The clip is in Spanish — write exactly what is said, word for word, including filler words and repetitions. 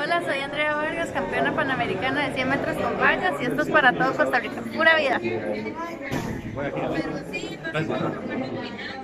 Hola, soy Andrea Vargas, campeona panamericana de cien metros con vallas y esto es para todo Costa Rica. Pura vida.